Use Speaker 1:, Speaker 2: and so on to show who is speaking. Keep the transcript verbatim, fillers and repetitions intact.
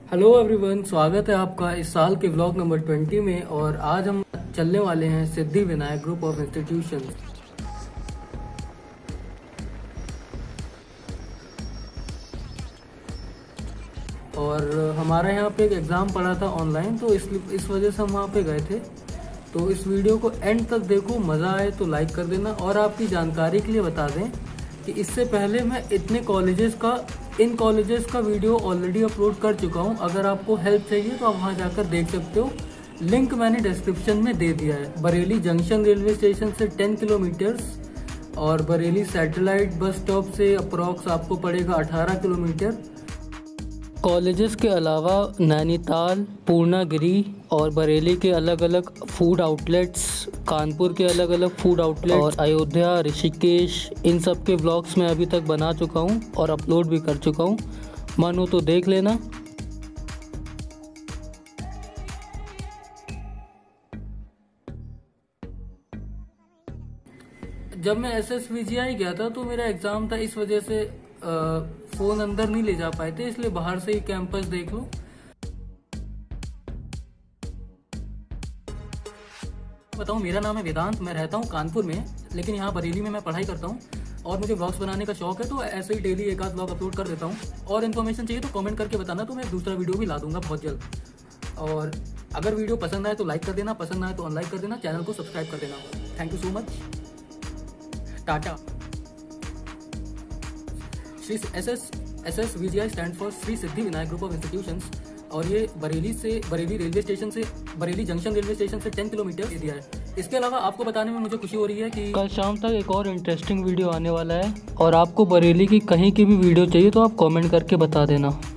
Speaker 1: Hello everyone, स्वागत है आपका इस साल के व्लॉग नंबर ट्वेंटी में। और आज हम चलने वाले हैं Siddhi Vinayak group of institution. और हमारा यहाँ पे एक एग्ज़ाम पड़ा था ऑनलाइन, तो इस इस वजह से हम वहाँ पे गए थे। तो इस वीडियो को एंड तक देखो, मज़ा आए तो लाइक कर देना। और आपकी जानकारी के लिए बता दें कि इससे पहले मैं इतने कॉलेजेस का इन कॉलेजेस का वीडियो ऑलरेडी अपलोड कर चुका हूं। अगर आपको हेल्प चाहिए तो आप वहां जाकर देख सकते हो। लिंक मैंने डिस्क्रिप्शन में दे दिया है। बरेली जंक्शन रेलवे स्टेशन से टेन किलोमीटर्स और बरेली सैटेलाइट बस स्टॉप से अप्रॉक्स आपको पड़ेगा अठारह किलोमीटर। कॉलेजेस के अलावा नैनीताल, पूर्णागिरी और बरेली के अलग अलग फूड आउटलेट्स, कानपुर के अलग अलग फूड आउटलेट्स और अयोध्या, ऋषिकेश, इन सब के व्लॉग्स मैं अभी तक बना चुका हूं और अपलोड भी कर चुका हूं। मन हो तो देख लेना। जब मैं S S V G I गया था तो मेरा एग्ज़ाम था, इस वजह से आ, फ़ोन अंदर नहीं ले जा पाए थे, इसलिए बाहर से ही कैंपस देख लो। बताऊं, मेरा नाम है वेदांत, मैं रहता हूं कानपुर में, लेकिन यहाँ बरेली में मैं पढ़ाई करता हूं। और मुझे व्लॉग्स बनाने का शौक है, तो ऐसे ही डेली एक आध व्लॉग अपलोड कर देता हूं। और इन्फॉर्मेशन चाहिए तो कमेंट करके बताना, तो मैं दूसरा वीडियो भी ला दूंगा बहुत जल्द। और अगर वीडियो पसंद आए तो लाइक कर देना, पसंद आए तो अनलाइक कर देना, चैनल को सब्सक्राइब कर देना। Thank you so much, tata. Shri S S S S V G I stand for Shri Siddhi Vinayak group of institutions. और ये बरेली से बरेली रेलवे स्टेशन से बरेली जंक्शन रेलवे स्टेशन से टेन किलोमीटर एरिया है। इसके अलावा आपको बताने में मुझे खुशी हो रही है कि कल शाम तक एक और इंटरेस्टिंग वीडियो आने वाला है। और आपको बरेली की कहीं की भी वीडियो चाहिए तो आप कमेंट करके बता देना।